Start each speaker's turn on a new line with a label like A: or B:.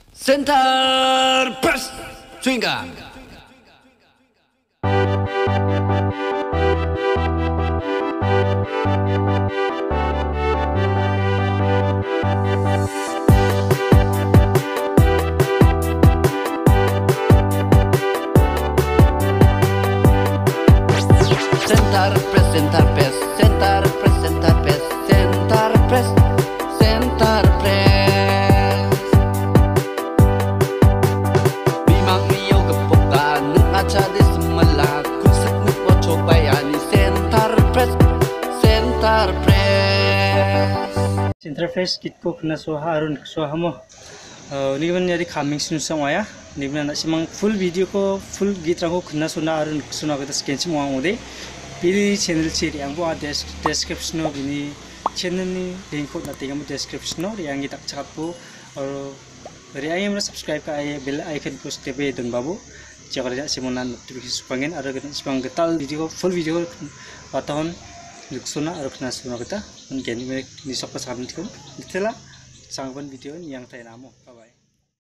A: Center Press Swingkan. Center Press, Center Press, Center Press, Center Press, Center Press, Center Press. Bimang iyo kepokan aja di semelah kusik nupo cobayani Center Press, Center Press.
B: Center Press kitko kena suha arun suha mo. Ni kan jadi coming soon sama ya. Ni kan simang full video ko full git rango kena suna arun suna kita scan semua ngode. Pilih channel ciri yang buat description ini channel ni link ko nanti kamu description yang kita cakap po or yang mana subscribe ke bell icon ko step dan babu jika ada simulan notifikasi pengen ada kita sepang getal video full video tahun luksuna ada kena suna kita mungkin ini sok pasang nanti ko itulah sanggupan video yang saya namo.